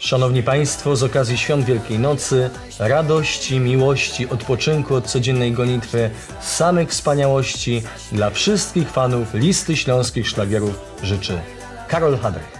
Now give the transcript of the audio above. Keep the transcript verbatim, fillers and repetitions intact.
Szanowni Państwo, z okazji Świąt Wielkiej Nocy, radości, miłości, odpoczynku od codziennej gonitwy, samych wspaniałości dla wszystkich fanów Listy Śląskich Szlagierów życzy Karol Hadrych.